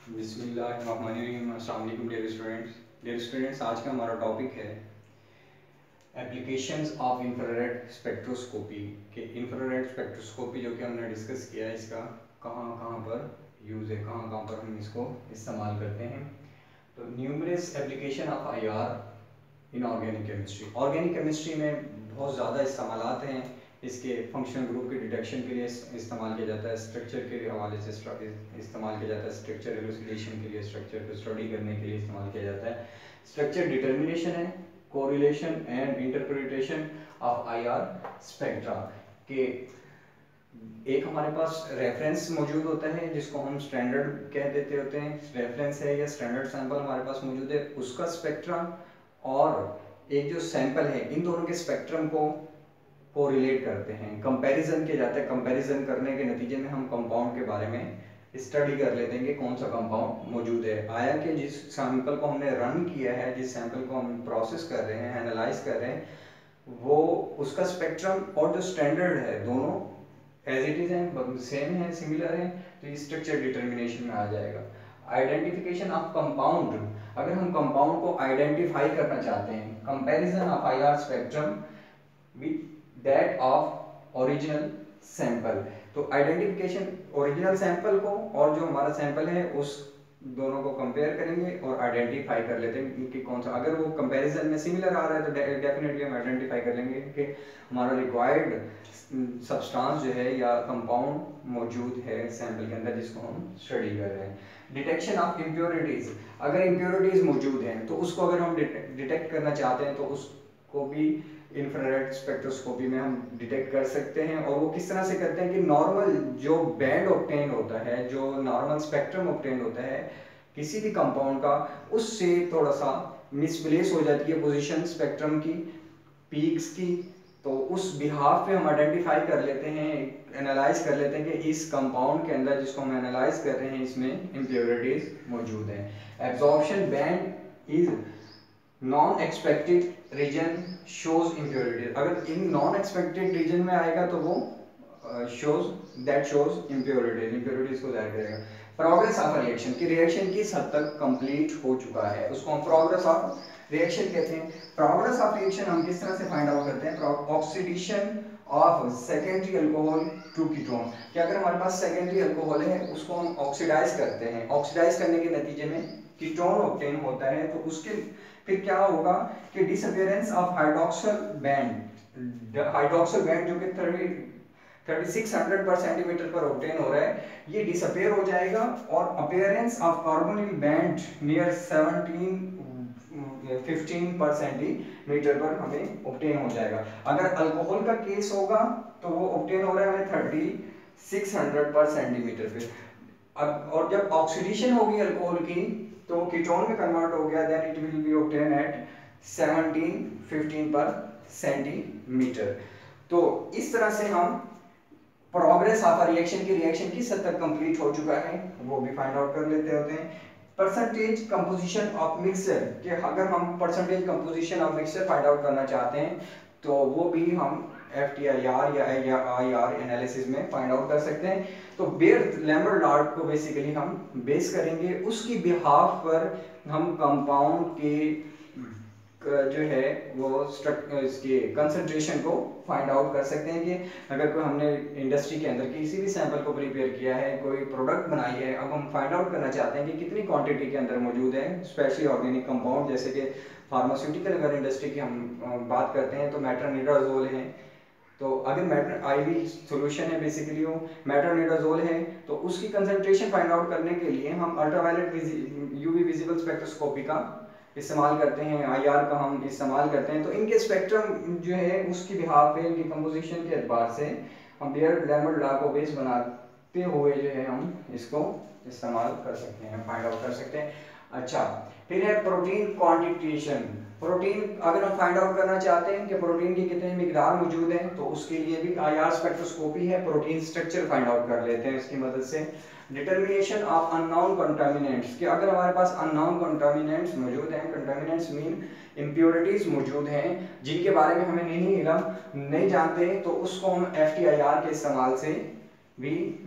बिस्मिल्लाहिर्रहमानिर्रहीम। अस्सलाम वालेकुम डियर स्टूडेंट्स, आज का हमारा टॉपिक है एप्लीकेशंस ऑफ इंफ्रारेड स्पेक्ट्रोस्कोपी के इंफ्रारेड स्पेक्ट्रोस्कोपी जो कि हमने डिस्कस किया है, इसका कहाँ कहाँ पर यूज़ है, कहाँ कहाँ पर हम इसको इस्तेमाल करते हैं। तो numerous application of IR in organic chemistry में बहुत ज़्यादा इस्तेमालात हैं। इसके फंक्शनल ग्रुप के डिटेक्शन के लिए इस्तेमाल किया जाता है, स्ट्रक्चर के हवाले से इस्तेमाल किया जाता है, स्ट्रक्चर एलुसिडेशन के लिए, स्ट्रक्चर को स्टडी करने के लिए इस्तेमाल किया जाता है। स्ट्रक्चर डिटर्मिनेशन है, correlation and interpretation of IR spectra के एक हमारे पास रेफरेंस मौजूद होता है जिसको हम स्टैंडर्ड कह देते होते हैं। रेफरेंस है या स्टैंडर्ड सैंपल हमारे पास मौजूद है, उसका स्पेक्ट्रम और एक जो सैंपल है, इन दोनों के स्पेक्ट्रम को कोरिलेट करते हैं, कंपैरिजन किया जाता है। कंपैरिजन करने के नतीजे में हम कंपाउंड के बारे में स्टडी कर लेते हैं कि कौन सा कंपाउंड मौजूद है। आया कि जिस सैंपल को हमने रन किया है, जिस सैंपल को हम प्रोसेस कर रहे हैं, एनालाइज कर रहे हैं, वो उसका स्पेक्ट्रम और जो स्टैंडर्ड है दोनों एज इट इज हैं, सेम है, सिमिलर है, तो ये स्ट्रक्चर डिटर्मिनेशन में आ जाएगा। आइडेंटिफिकेशन ऑफ कंपाउंड, अगर हम कंपाउंड को आइडेंटिफाई करना चाहते हैं, comparison of IR spectrum with that of original sample, तो आइडेंटिफिकेशन ओरिजिनल सैंपल को और जो हमारा सैंपल है उस दोनों को कंपेयर करेंगे और आइडेंटिफाई कर लेते हैं कि कौन सा, अगर वो कंपैरिजन में सिमिलर आ रहा है तो डेफिनेटली हम आइडेंटिफाई कर लेंगे कि हमारा रिक्वायर्ड सब्सटेंस जो है या कंपाउंड मौजूद है सैंपल के अंदर जिसको हम स्टडी कर रहे हैं। डिटेक्शन ऑफ इम्प्योरिटीज, अगर इम्प्योरिटीज मौजूद हैं तो उसको अगर हम डिटेक्ट करना चाहते हैं तो उसको भी इंफ्रारेड स्पेक्ट्रोस्कोपी में हम डिटेक्ट कर सकते हैं। और वो किस तरह से करते हैं कि नॉर्मल जो बैंड ऑब्टेन होता है, जो नॉर्मल स्पेक्ट्रम ऑब्टेन होता है किसी भी कंपाउंड का, उससे थोड़ा सा मिसप्लेस हो जाती है पोजीशन स्पेक्ट्रम की, पीक्स की, तो उस बिहाफ पे हम आइडेंटिफाई कर लेते हैं, एनालाइज कर लेते हैं कि इस कंपाउंड के अंदर जिसको हम एनालाइज कर रहे हैं इसमें इम्प्योरिटीज मौजूद हैं। Absorption band is non expected region shows impurities, अगर इन नॉन एक्सपेक्टेड रीजन में आएगा तो वो शोज इम्प्योरिटीज को जाहिर करेगा। प्रोग्रेस ऑफ रिएक्शन, की रिएक्शन किस हद तक कंप्लीट हो चुका है, उसको हम प्रोग्रेस ऑफ रिएक्शन कहते हैं। प्रोग्रेस ऑफ रिएक्शन हम किस तरह से फाइंड आउट करते हैं, oxidation of secondary alcohol to ketone, कि अगर हमारे पास सेकेंडरी अल्कोहल है उसको हम ऑक्सीडाइज करते हैं, ऑक्सीडाइज करने के नतीजे में कीटोन ऑब्टेन होता है, तो उसके फिर क्या होगा कि डिसअपियरेंस ऑफ हाइड्रोक्सल बैंड जो कि 3600 पर सेंटीमीटर पर ऑब्टेन हो रहा है, ये डिसअपियर हो जाएगा और appearance of carbonyl band near 15 पर सेंटीमीटर पर हमें ऑब्टेन हो जाएगा। अगर अल्कोहल का केस होगा तो वो ऑब्टेन हो रहा है हमें 3600 पर सेंटीमीटर पे। अब और जब ऑक्सीडेशन होगी अल्कोहल की तो वो कीटोन में कन्वर्ट हो गया, then it will be obtain at 15 पर सेंटीमीटर। तो इस तरह से हम प्रोग्रेस ऑफ रिएक्शन किस हद तक कंप्लीट हो चुका है वो भी फाइंड आउट कर लेते होते हैं। परसेंटेज कंपोजिशन ऑफ मिक्सचर, कि अगर हम percentage composition of mixture find out करना चाहते हैं तो वो भी हम FTIR या IR एनालिसिस में फाइंड आउट कर सकते हैं। तो बेयर-लैम्बर्ट लॉ को बेसिकली हम बेस करेंगे, उसकी बिहाफ पर हम कंपाउंड के जो है वो इसके कंसंट्रेशन को फाइंड आउट कर सकते हैं कि अगर कोई हमने इंडस्ट्री के अंदर किसी भी सैंपल को प्रिपेयर किया है, कोई प्रोडक्ट बनाई है, अब हम फाइंड आउट करना चाहते हैं कि कितनी क्वांटिटी के अंदर मौजूद है स्पेशली ऑर्गेनिक कंपाउंड, जैसे कि फार्मास्यूटिकल अगर इंडस्ट्री की हम बात करते हैं तो मेट्रोनिडाजोल है, तो अगर IV सॉल्यूशन है बेसिकली वो मेट्रोनिडाजोल है, तो उसकी कंसंट्रेशन फाइंड आउट करने के लिए हम अल्ट्रावायलेट UV विजिबल स्पेक्ट्रोस्कोपी का इस्तेमाल करते हैं, IR का हम इस्तेमाल करते हैं। तो इनके स्पेक्ट्रम जो है उसकी बिहाफ पे, इनकी कंपोजिशन के एतबार से हम बेयर-लैम्बर्ट लॉ को बेस बनाते हुए जो है हम इसको इस्तेमाल कर सकते हैं, फाइंड आउट कर सकते हैं। अच्छा, फिर है प्रोटीन क्वांटिटेशन। प्रोटीन अगर हम फाइंड आउट करना चाहते हैं कि प्रोटीन की कितनी मिकदार मौजूद है तो उसके लिए भी IR स्पेक्ट्रोस्कोपी है, प्रोटीन स्ट्रक्चर फाइंड आउट कर लेते हैं इसकी मदद से। डिटर्मिनेशन ऑफ अननोन कंटामिनेंट्स, कि अगर हमारे पास अननोन कंटामिनेंट्स मौजूद हैं, कंटामिनेंट्स मीन इम्प्योरिटीज मौजूद हैं जिनके बारे में हमें नहीं जानते, तो उसको हम FTIR के इस्तेमाल से भी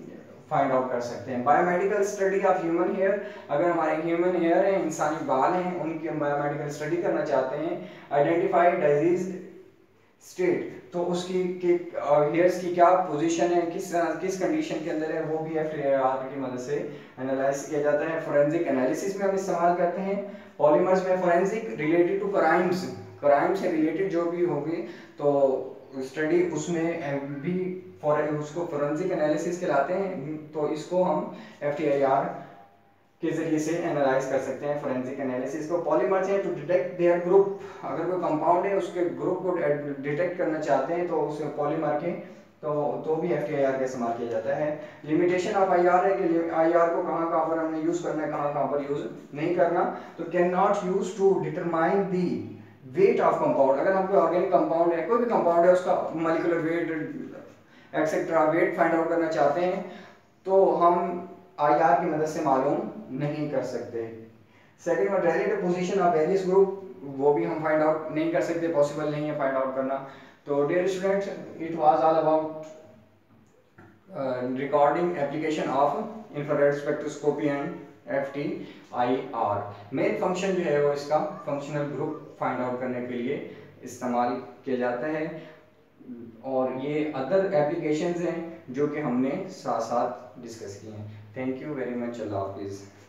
फाइंड आउट कर सकते हैं। Biomedical study of human hair, अगर हमारे ह्यूमन हेयर हैं, इंसानी बाल हैं, उनकी हम बायोमेडिकल स्टडी करना चाहते हैं। आइडेंटिफाई डिजीज स्टेट, तो उसकी हेयर्स की क्या पोजीशन है, किस कंडीशन के अंदर है, वो भी एफटीआईआर की मदद से एनालाइज किया जाता है। फोरेंसिक एनालिसिस में हम इस्तेमाल करते हैं। पॉलीमर्स में फोरेंसिक रिलेटेड टू क्राइम से रिलेटेड जो भी होगी तो स्टडी उसमें भी उसको फोरेंसिक एनालिसिस कहलाते हैं। तो इसको हम एफटीआईआर के जरिए से एनालाइज कर सकते हैं फोरेंसिक एनालिसिस को। पॉलीमर्स हैं टू डिटेक्ट देयर ग्रुप, अगर कोई कंपाउंड है उसके ग्रुप को डिटेक्ट करना चाहते हैं तो उस पॉलीमर के तो भी एफटीआईआर का इस्तेमाल किया जाता है। लिमिटेशन ऑफ आईआर है कि आईआर को कहाँ कहाँ पर हमने यूज करना है, कहाँ कहाँ पर यूज नहीं करना। तो can not use to determine the weight of compound, अगर हम कोई ऑर्गेनिक कंपाउंड है, कोई भी कंपाउंड है, उसका molecular weight etcetera weight find out करना चाहते हैं तो हम आईआर की मदद से मालूम नहीं कर सकते। सेकंड में relative position of various group, वो भी हम फाइंड आउट नहीं कर सकते, पॉसिबल नहीं है फाइंड आउट करना। तो dear students, it was all about recording application of infrared spectroscopy and FTIR. Main function जो है वो इसका फंक्शनल ग्रुप फाइंड आउट करने के लिए इस्तेमाल किया जाता है, और ये अदर एप्लीकेशंस हैं जो कि हमने साथ साथ डिस्कस किए हैं। थैंक यू वेरी मच, अल्लाह हाफिज़।